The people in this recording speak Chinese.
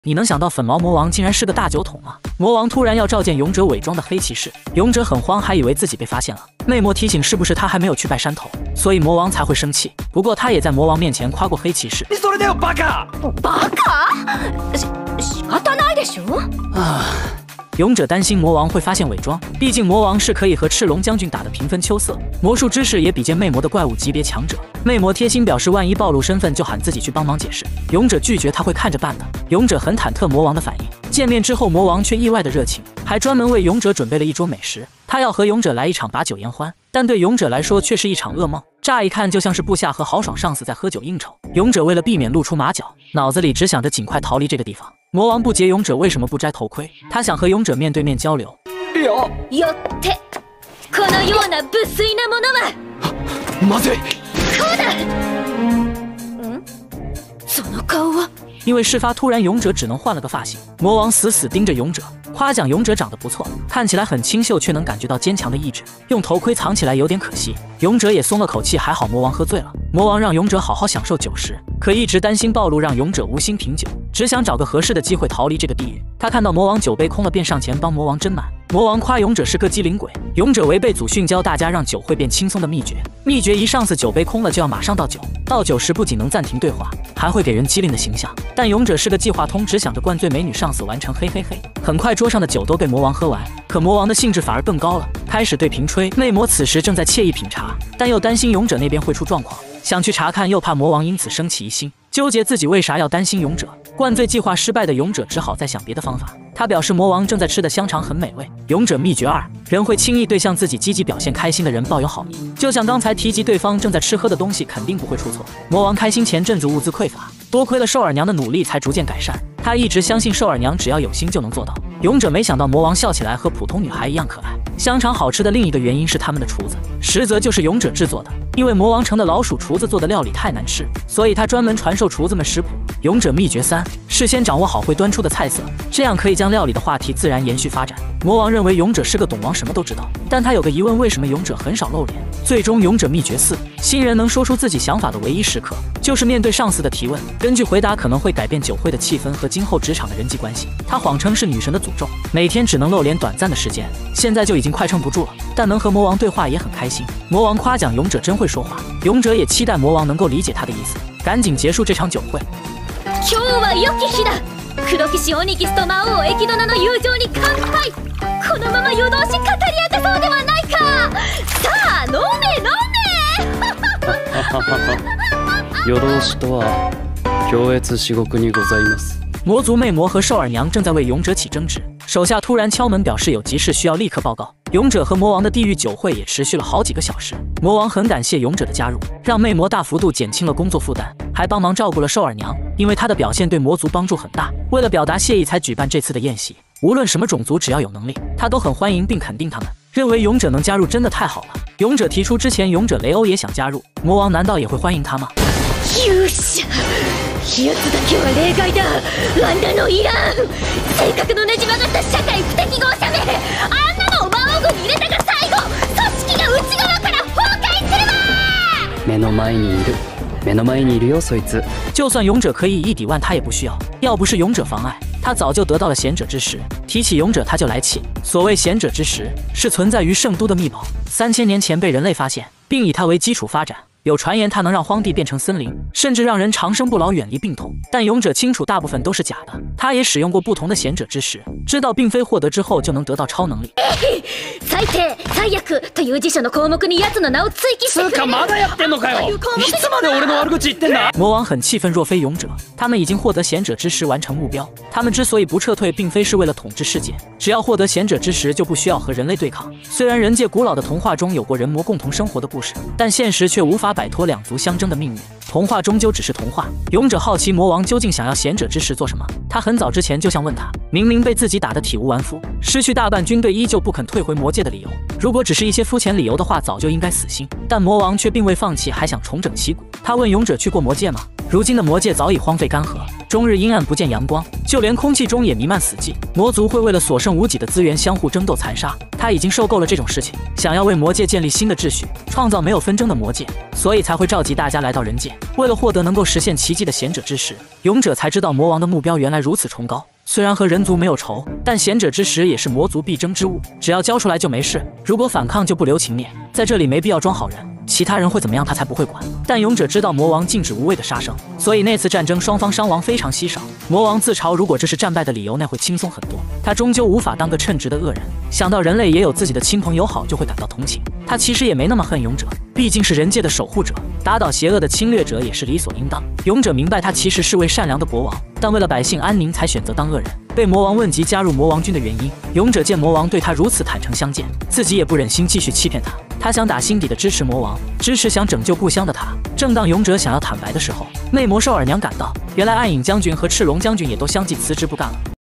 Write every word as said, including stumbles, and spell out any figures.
你能想到粉毛魔王竟然是个大酒桶吗？魔王突然要召见勇者伪装的黑骑士，勇者很慌，还以为自己被发现了。魅魔提醒是不是他还没有去拜山头，所以魔王才会生气。不过他也在魔王面前夸过黑骑士。 你それだよバカ！ バカ？し仕方ないでしょ？ 啊。勇者担心魔王会发现伪装，毕竟魔王是可以和赤龙将军打得平分秋色，魔术知识也比肩魅魔的怪物级别强者。魅魔贴心表示，万一暴露身份，就喊自己去帮忙解释。勇者拒绝，他会看着办的。勇者很忐忑魔王的反应。见面之后，魔王却意外的热情，还专门为勇者准备了一桌美食。他要和勇者来一场把酒言欢，但对勇者来说却是一场噩梦。乍一看就像是部下和豪爽上司在喝酒应酬。勇者为了避免露出马脚，脑子里只想着尽快逃离这个地方。魔王不解勇者为什么不摘头盔，他想和勇者面对面交流。 よよってこのような不粋なものはまずい。 こうだ。ん？その顔は？ 因为事发突然，勇者只能换了个发型。魔王死死盯着勇者，夸奖勇者长得不错，看起来很清秀，却能感觉到坚强的意志。用头盔藏起来有点可惜。勇者也松了口气，还好魔王喝醉了。魔王让勇者好好享受酒食，可一直担心暴露让勇者无心品酒，只想找个合适的机会逃离这个地狱。他看到魔王酒杯空了，便上前帮魔王斟满。魔王夸勇者是个机灵鬼，勇者违背祖训教大家让酒会变轻松的秘诀。秘诀一上次酒杯空了就要马上倒酒，倒酒时不仅能暂停对话，还会给人机灵的形象。但勇者是个计划通，只想着灌醉美女上司完成，嘿嘿嘿。很快桌上的酒都被魔王喝完，可魔王的兴致反而更高了，开始对瓶吹。魅魔此时正在惬意品茶，但又担心勇者那边会出状况，想去查看，又怕魔王因此生起疑心，纠结自己为啥要担心勇者。灌醉计划失败的勇者只好再想别的方法。他表示魔王正在吃的香肠很美味。勇者秘诀二：人会轻易对向自己积极表现开心的人抱有好意，就像刚才提及对方正在吃喝的东西，肯定不会出错。魔王开心前阵子物资匮乏，多亏了兽耳娘的努力才逐渐改善。他一直相信兽耳娘只要有心就能做到。勇者没想到魔王笑起来和普通女孩一样可爱。香肠好吃的另一个原因是他们的厨子，实则就是勇者制作的。因为魔王城的老鼠厨子做的料理太难吃，所以他专门传授厨子们食谱。勇者秘诀三：事先掌握好会端出的菜色，这样可以将料理的话题自然延续发展。魔王认为勇者是个懂王，什么都知道，但他有个疑问，为什么勇者很少露脸？最终勇者秘诀四：新人能说出自己想法的唯一时刻，就是面对上司的提问，根据回答可能会改变酒会的气氛和今后职场的人际关系。他谎称是女神的诅咒，每天只能露脸短暂的时间，现在就已经快撑不住了，但能和魔王对话也很开心。魔王夸奖勇者真会说话，勇者也期待魔王能够理解他的意思，赶紧结束这场酒会。 今日は良き日だ。黒騎士オニキスと魔王エキドナの友情に乾杯。このまま夜通し語り明かそうではないか。さあ飲め飲め。 夜通しとは強越至極にございます。 魔族魅魔和兽耳娘正在为勇者起争执，手下突然敲门表示有急事需要立刻报告。勇者和魔王的地狱酒会也持续了好几个小时。魔王很感谢勇者的加入，让魅魔大幅度减轻了工作负担，还帮忙照顾了兽耳娘，因为他的表现对魔族帮助很大。为了表达谢意才举办这次的宴席，无论什么种族只要有能力，他都很欢迎并肯定他们，认为勇者能加入真的太好了。勇者提出之前勇者雷欧也想加入，魔王难道也会欢迎他吗？ よっしゃ、やつだけは例外だ。あんなのいらん。性格のねじ曲がった社会不適合者め、あんなのを魔王軍に入れたが最後組織が内側から崩壊するわ。 目の前にいる目の前にいるよそいつ。 就算勇者可以一抵万，他也不需要。要不是勇者妨碍，他早就得到了贤者之石。提起勇者他就来气。所谓贤者之石，是存在于圣都的秘宝，三千年前被人类发现，并以它为基础发展。有传言它能让荒地变成森林，甚至让人长生不老，远离病痛。但勇者清楚大部分都是假的。他也使用过不同的贤者之石，知道并非获得之后就能得到超能力。 最低最悪という辞書の項目に奴の名を追記してくれ。 つうかまだやってんのかよ。いつまで俺の悪口言ってんだ。 魔王很气愤，若非勇者，他们已经获得贤者之石，完成目标。他们之所以不撤退，并非是为了统治世界，只要获得贤者之石，就不需要和人类对抗。虽然人界古老的童话中有过人魔共同生活的故事，但现实却无法摆脱两族相争的命运。童话终究只是童话。勇者好奇魔王究竟想要贤者之石做什么，他很早之前就想问他，明明被自己打得体无完肤，失去大半军队，依旧不肯退回魔界的理由。如果只是一些肤浅理由的话，早就应该死心。但魔王却并未放弃，还想重整旗鼓。他问勇者去过魔界吗？ 如今的魔界早已荒废干涸，终日阴暗不见阳光，就连空气中也弥漫死寂。魔族会为了所剩无几的资源相互争斗残杀，他已经受够了这种事情，想要为魔界建立新的秩序，创造没有纷争的魔界，所以才会召集大家来到人界。为了获得能够实现奇迹的贤者之石，勇者才知道魔王的目标原来如此崇高。虽然和人族没有仇，但贤者之石也是魔族必争之物，只要交出来就没事，如果反抗就不留情面。在这里没必要装好人，其他人会怎么样他才不会管。但勇者知道魔王禁止无谓的杀生，所以那次战争双方伤亡非常稀少。魔王自嘲，如果这是战败的理由，那会轻松很多。他终究无法当个称职的恶人，想到人类也有自己的亲朋友好，就会感到同情。他其实也没那么恨勇者，毕竟是人界的守护者，打倒邪恶的侵略者也是理所应当。勇者明白他其实是位善良的国王，但为了百姓安宁才选择当恶人。被魔王问及加入魔王军的原因，勇者见魔王对他如此坦诚相见，自己也不忍心继续欺骗他，他想打心底的支持魔王，支持想拯救故乡的他。正当勇者想要坦白的时候，魅魔兽耳娘赶到，原来暗影将军和赤龙将军也都相继辞职不干了。